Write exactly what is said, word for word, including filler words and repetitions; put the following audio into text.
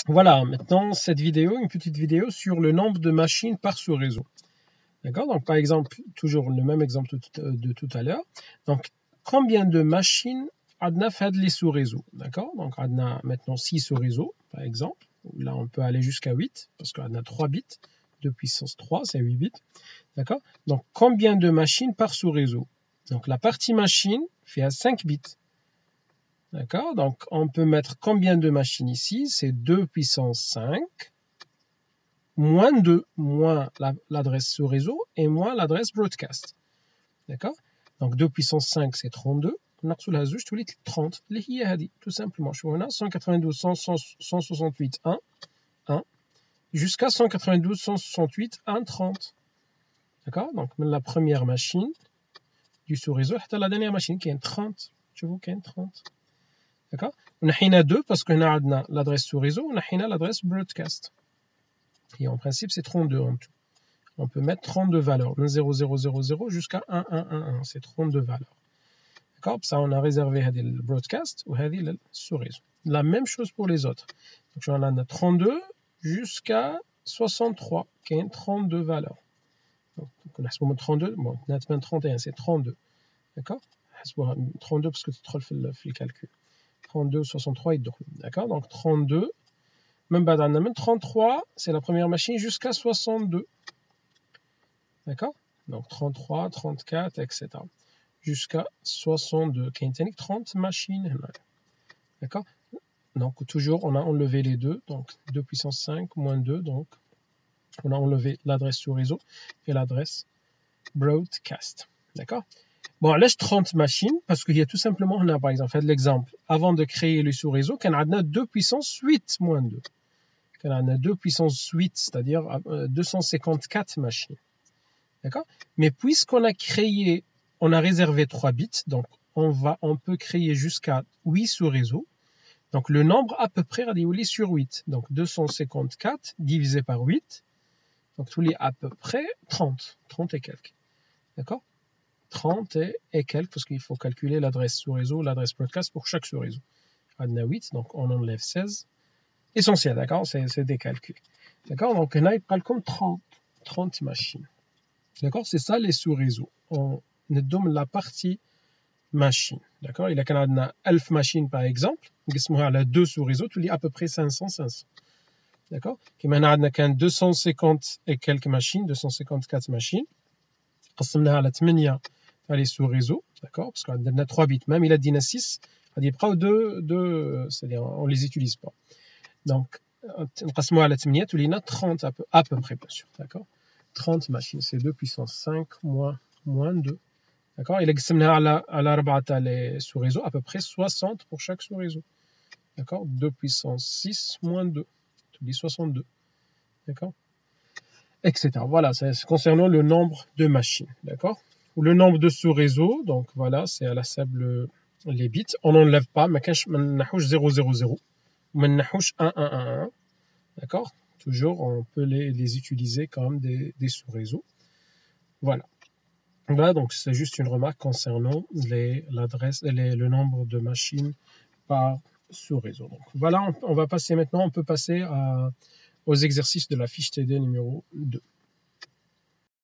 Voilà, maintenant cette vidéo, une petite vidéo sur le nombre de machines par sous-réseau. D'accord? Donc par exemple, toujours le même exemple de tout à l'heure. Donc combien de machines adna fait les sous-réseaux? D'accord? Donc adna maintenant six sous-réseaux, par exemple. Là on peut aller jusqu'à huit, parce qu'on a trois bits, deux puissance trois, c'est huit bits. D'accord? Donc combien de machines par sous-réseau? Donc la partie machine fait à cinq bits. D'accord? Donc, on peut mettre combien de machines ici? C'est deux puissance cinq, moins deux, moins l'adresse sous réseau, et moins l'adresse broadcast. D'accord? Donc, deux puissance cinq, c'est trente-deux. On a trente. Tout simplement. cent quatre-vingt-douze, cent soixante-huit, un, un, jusqu'à cent quatre-vingt-douze, cent soixante-huit, un, trente. D'accord? Donc, la première machine du sous-réseau, la dernière machine qui est trente. Je vous qui est trente. D'accord? On a deux parce qu'on a l'adresse sous réseau, on a l'adresse broadcast. Et en principe, c'est trente-deux en tout. On peut mettre trente-deux valeurs, zéro zéro zéro zéro jusqu'à un un un un, c'est trente-deux valeurs. D'accord? Ça, on a réservé le broadcast ou le sous réseau. La même chose pour les autres. Donc, on a trente-deux jusqu'à soixante-trois, qui est trente-deux valeurs. Donc, on a ce moment trente-deux, bon, on a trente et un, c'est trente-deux. D'accord? trente-deux parce que tu trolles le calcul. trente-deux, soixante-trois, il dort. D'accord? Donc trente-deux, même même trente-trois, c'est la première machine jusqu'à soixante-deux. D'accord? Donc trente-trois, trente-quatre, et cetera. Jusqu'à soixante-deux. Qui est trente machines. D'accord? Donc toujours, on a enlevé les deux. Donc deux puissance cinq moins deux. Donc on a enlevé l'adresse sous réseau et l'adresse broadcast. D'accord? Bon, laisse trente machines, parce qu'il y a tout simplement, on a par exemple fait l'exemple, avant de créer le sous-réseau, qu'on a deux puissance huit moins deux. Qu'on a deux puissance huit, c'est-à-dire deux cent cinquante-quatre machines. D'accord? Mais puisqu'on a créé, on a réservé trois bits, donc on, va, on peut créer jusqu'à huit sous-réseaux. Donc le nombre à peu près est sur huit. Donc deux cent cinquante-quatre divisé par huit, donc tous les à peu près trente, trente et quelques. D'accord? trente et, et quelques, parce qu'il faut calculer l'adresse sous-réseau, l'adresse broadcast pour chaque sous-réseau. On a huit, donc on enlève seize. Essentiel, d'accord? C'est des calculs. D'accord? Donc on a comme trente, trente machines. D'accord? C'est ça les sous-réseaux. On donne la partie machine. D'accord? Il y a mille machines par exemple. On a deux sous-réseaux, tu lis à peu près cinq cents, cinq cents. D'accord? On a deux cent cinquante et quelques machines, deux cent cinquante-quatre machines. On a huit les sous-réseaux, d'accord? Parce qu'on a trois bits, même il a dit six, on dit pas deux, deux, c'est-à-dire on les utilise pas. Donc, on a huit, trente à peu, à peu près, bien sûr, d'accord? trente machines, c'est deux puissance cinq moins, moins deux, d'accord? Il a à la les sous-réseaux, à peu près soixante pour chaque sous-réseau, d'accord? deux puissance six moins deux, tu dis soixante-deux, d'accord? Etc. Voilà, c'est concernant le nombre de machines, d'accord? Ou le nombre de sous-réseaux, donc voilà, c'est à la sable les bits. On n'enlève pas, mais on zéro zéro zéro, ou un un un un, d'accord? Toujours, on peut les, les utiliser comme des, des sous-réseaux. Voilà. Voilà, donc c'est juste une remarque concernant l'adresse, le nombre de machines par sous-réseau. Donc voilà, on, on va passer maintenant, on peut passer à, aux exercices de la fiche T D numéro deux.